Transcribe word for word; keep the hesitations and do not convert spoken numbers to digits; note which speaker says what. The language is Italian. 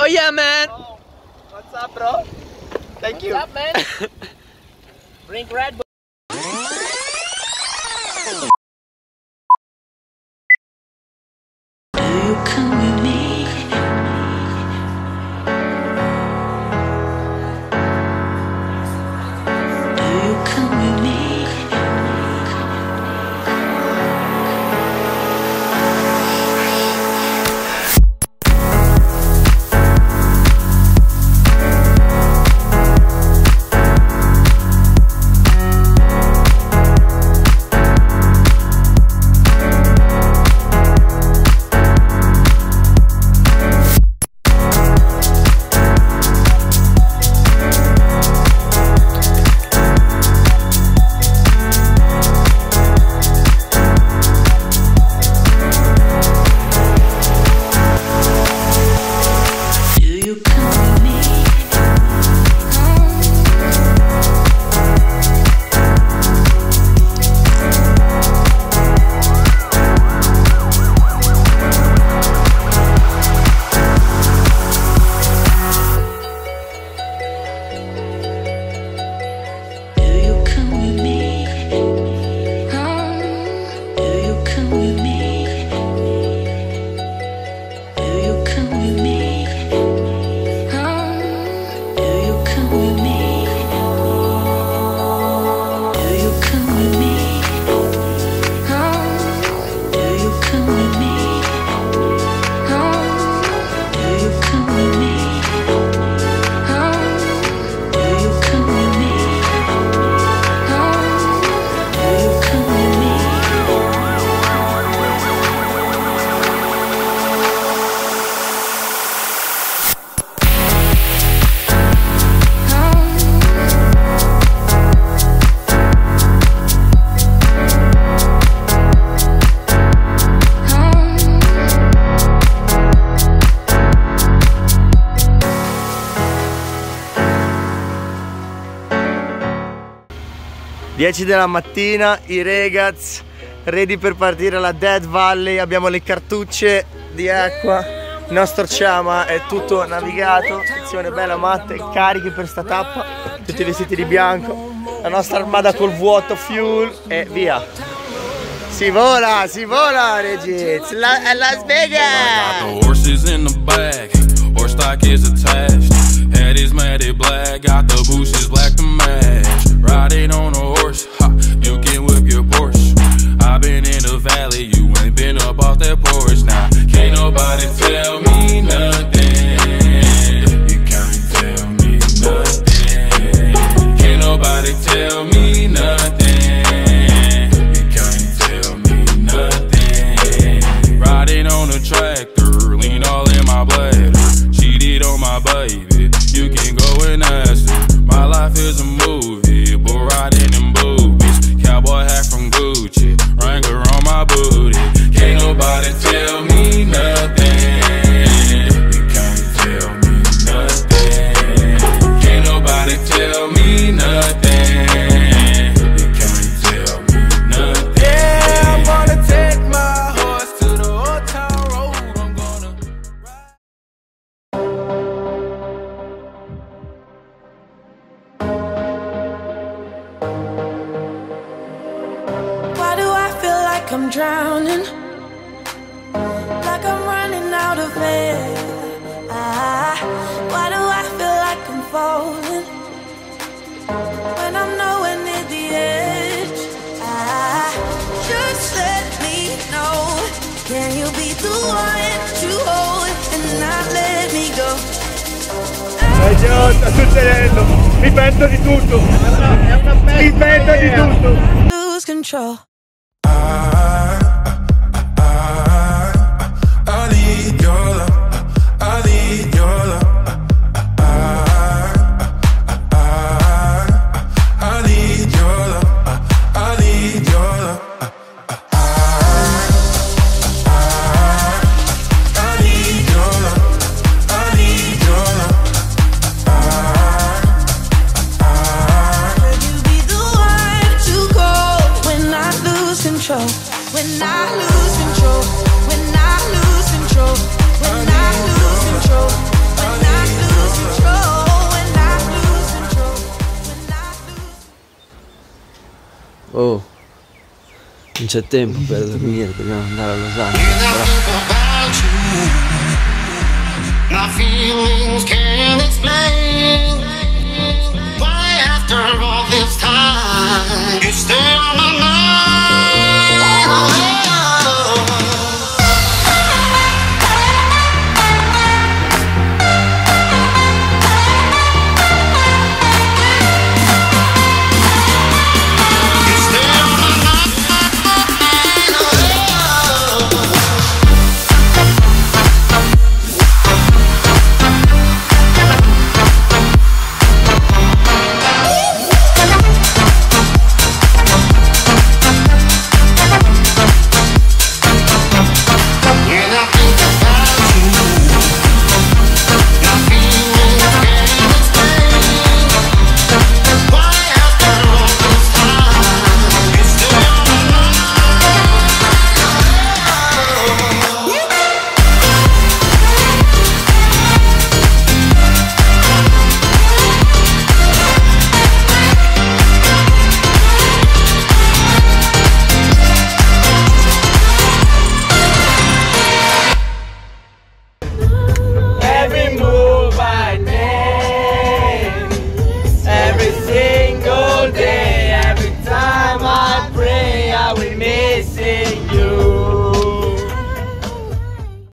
Speaker 1: Oh yeah, man.
Speaker 2: Oh, what's up, bro? Thank you.
Speaker 1: What's up, man? Drink Red Bull.
Speaker 3: Do you come with me? Do you come with me?
Speaker 2: dieci della mattina, i ragazzi ready per partire alla Death Valley. Abbiamo le cartucce di acqua, il nostro Chama è tutto navigato, sezione bella matte, carichi per sta tappa, tutti vestiti di bianco, la nostra armada col vuoto, fuel e via. Si vola, si vola, Regis, La, a Las Vegas!
Speaker 4: Riding on a horse, ha, you can whip your Porsche. I've been in the valley, you ain't been up off that porch. Now, can't nobody tell me nothing. You can't tell me nothing. Can't nobody tell me nothing. You can't tell me nothing. Riding on a tractor, lean all in my bladder. Cheated on my baby, you can go and ask her. My life is a movie, bull riding in boobies. Cowboy hat from Gucci, Wrangler on my booty. Can't nobody tell me nothing. You can't tell me nothing. Can't nobody tell me nothing. You can't tell me nothing. Yeah, I'm gonna take my horse to the old town road. I'm gonna ride.
Speaker 3: I'm drowning, like I'm running out of air. Ah, why do I feel like I'm falling when I'm nowhere near the edge? Ah, just let me know, can you be the one to hold and not let me go?
Speaker 2: Eh Gio, sta succedendo, mi pento di tutto, mi pento di tutto.
Speaker 3: Lose control. Control.
Speaker 5: Oh, non c'è tempo per dormire, dobbiamo andare a Los Angeles.
Speaker 6: My feelings